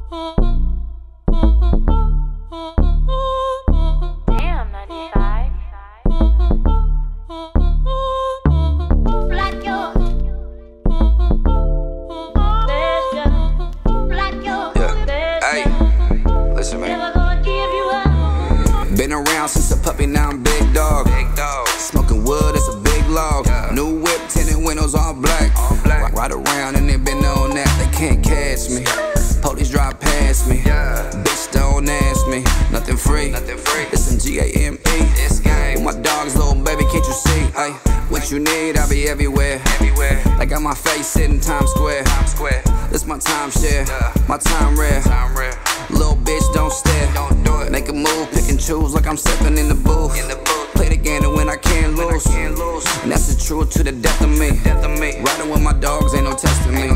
Damn, 95. Black yo. Black yo. Yeah. Hey, listen, man. Been around since a puppy, now I'm big dog. Smoking wood, it's a big log. New whip, tinted windows, all black. Ride around and they been on that, they can't catch me. Police drive past me. Bitch, don't ask me. Nothing free. It's some GAME. This game. With my dog's little baby, can't you see? Ay, what you need, I'll be everywhere. I got my face sitting Times Square. This my time share, my time rare. Little bitch, don't stare. Make a move, pick and choose like I'm stepping in the booth. Play the game and when I can't lose. And that's the truth to the death of me. Riding with my dogs, ain't no testing me.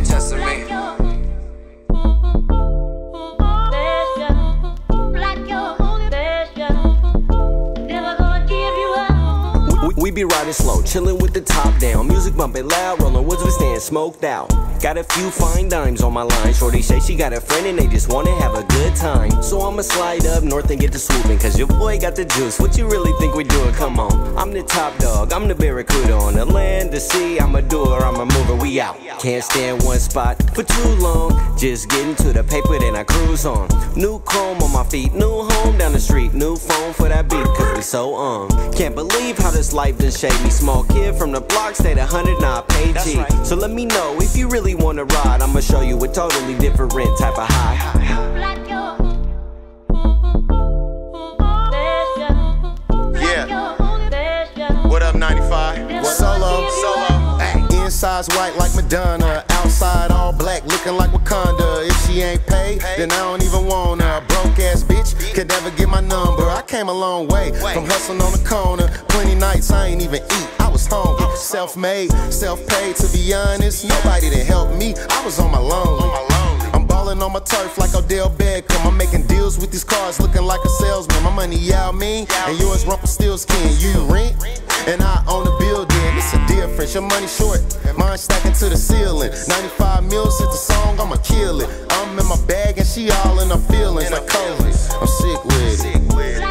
We be riding slow, chillin' with the top down. Music bumping loud, rollin' woods we stand smoked out. Got a few fine dimes on my line. Shorty say she got a friend and they just wanna have a good time. So I'ma slide up north and get to swooping, cause your boy got the juice. What you really think we doing? Come on. I'm the top dog, I'm the barracuda. On the land, the sea, I'm a doer, I'm a mover, we out. Can't stand one spot for too long. Just getting to the paper, then I cruise on. New chrome on my feet, new home down the street. New phone for that beat, cause we so Can't believe how this life done shaped me. Small kid from the block, stayed 100, now I pay G. Right. So let me know if you really wanna ride. I'ma show you a totally different type of high. Yeah. What up, 95? Solo. Ay, inside's white like Madonna. Outside all black, looking like Wakanda. If she ain't paid, then I don't even want her. Broke ass bitch could never get my number. I came a long way from hustling on the corner. Plenty nights I ain't even eat. I was hungry. Self-made, self-paid. To be honest, nobody to help me. I was on my lonely. I'm ballin' on my turf like Odell Beckham. I'm making deals with these cars, looking like a salesman. My money Yao Ming, and yours Rumpelstiltskin. You rent, and I own the building. It's a difference. Your money short, mine stacking to the ceiling. 95 mils hit the song, I'ma kill it. I'm in my bag and she all in her feelings like COVID. I'm sick with it.